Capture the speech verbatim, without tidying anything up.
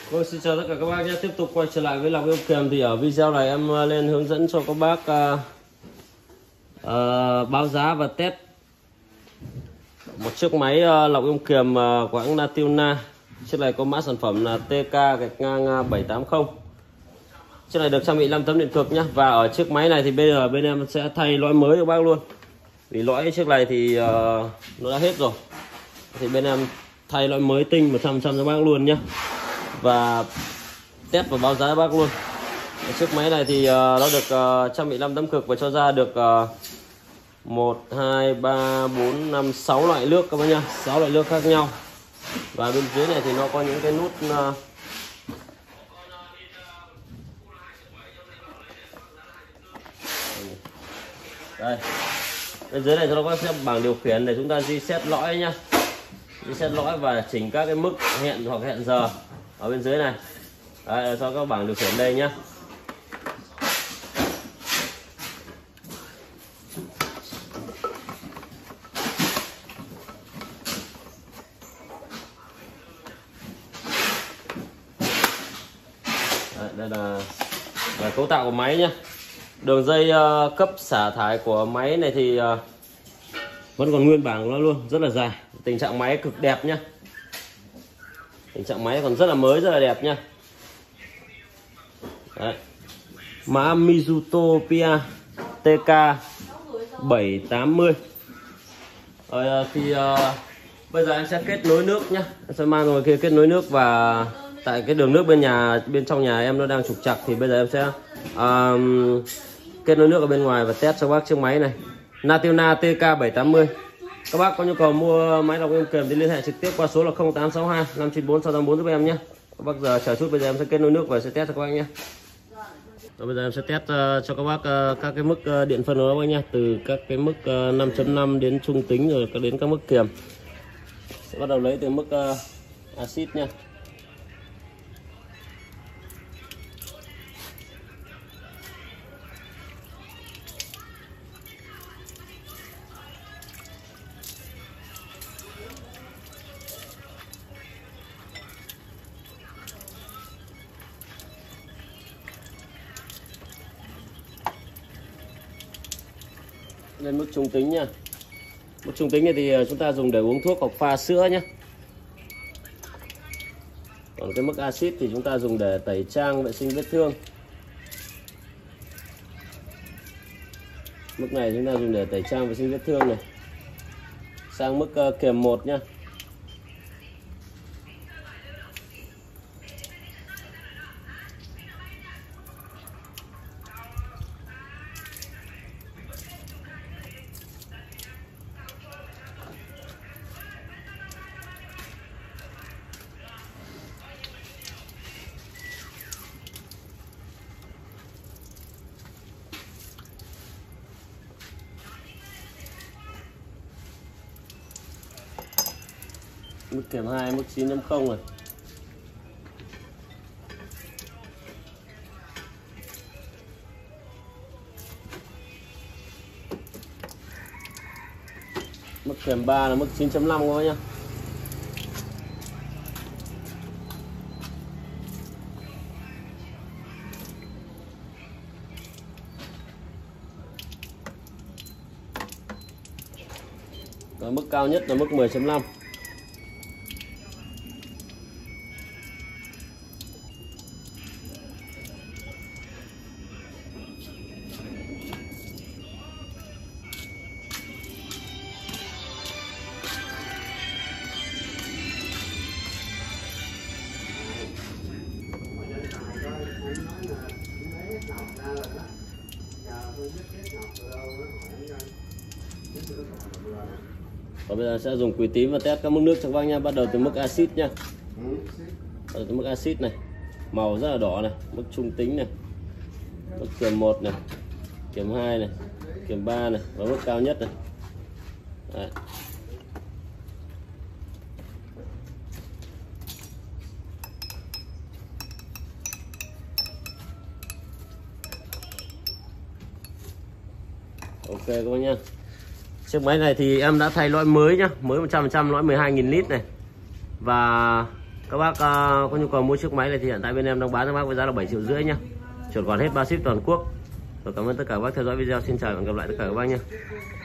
Vâng, xin chào tất cả các bác nhé. Tiếp tục quay trở lại với lọc êm kiềm. Thì ở video này em lên hướng dẫn cho các bác uh, uh, báo giá và test một chiếc máy uh, lọc êm kiềm uh, của hãng Natuna. Chiếc này có mã sản phẩm là T K gạch ngang bảy tám không. Chiếc này được trang bị năm tấm điện cực nhé. Và ở chiếc máy này thì bây giờ bên em sẽ thay lõi mới cho bác luôn. Vì lõi chiếc này thì uh, nó đã hết rồi. Thì bên em thay lõi mới tinh một trăm phần trăm cho bác luôn nhé. Và test và báo giá cho bác luôn. Chiếc máy này thì uh, nó được uh, trang bị năm tấm cực và cho ra được uh, một, hai, ba, bốn, năm, sáu loại nước các bác nhá, sáu loại nước khác nhau. Và bên dưới này thì nó có những cái nút uh, đây. Bên dưới này nó có sẽ bảng điều khiển để chúng ta reset lõi nhá. Reset lõi và chỉnh các cái mức hẹn hoặc hẹn giờ ở bên dưới này. Đây, cho các bảng điều khiển đây nhá. Đây, đây là, là cấu tạo của máy nhá. Đường dây uh, cấp xả thải của máy này thì uh, vẫn còn nguyên bản của nó luôn, rất là dài. Tình trạng máy cực đẹp nhá. Tình trạng máy còn rất là mới, rất là đẹp nhá. Đấy. Mã Mizutopia T K bảy tám mươi. Rồi thì uh, bây giờ em sẽ kết nối nước nhá. Em sẽ mang ngồi kia kết nối nước. Và tại cái đường nước bên nhà bên trong nhà em nó đang trục trặc thì bây giờ em sẽ uh, kết nối nước ở bên ngoài và test cho bác chiếc máy này Natuna T K bảy tám mươi. Các bác có nhu cầu mua máy lọc êm kiềm thì liên hệ trực tiếp qua số là không tám sáu hai năm chín bốn sáu tám bốn giúp em nhé. Các bác giờ chờ chút, bây giờ em sẽ kết nối nước và sẽ test cho các bác nhé. Rồi bây giờ em sẽ test uh, cho các bác uh, các cái mức uh, điện phân của các bác nhé, từ các cái mức uh, năm chấm năm đến trung tính rồi đến các mức kiềm. Sẽ bắt đầu lấy từ mức uh, axit nha. Lên mức trung tính nha. Mức trung tính này thì chúng ta dùng để uống thuốc hoặc pha sữa nhé. Còn cái mức axit thì chúng ta dùng để tẩy trang, vệ sinh vết thương. Mức này chúng ta dùng để tẩy trang, vệ sinh vết thương này. Sang mức uh, kiềm một nhá. Mức kiềm hai, mức chín chấm không rồi. Mức kiềm ba là mức chín chấm năm các bác nhá. Và mức cao nhất là mức mười chấm năm. Và bây giờ sẽ dùng quỳ tím và test các mức nước cho các bác nha. Bắt đầu từ mức axit nha. Bắt đầu từ mức axit này, màu rất là đỏ này, mức trung tính này, mức kiềm một này, kiềm hai này, kiềm ba này và mức cao nhất này. Đấy. Ok các bác nhá. Chiếc máy này thì em đã thay lõi mới nhá, mới một trăm phần trăm lõi mười hai nghìn lít này. Và Các bác uh, có nhu cầu mua chiếc máy này thì hiện tại bên em đang bán cho bác với giá là bảy triệu rưỡi nhá, chuyển khoản hết ba ship toàn quốc. Rồi cảm ơn tất cả các bác theo dõi video, xin chào và hẹn gặp lại tất cả các bác nhé.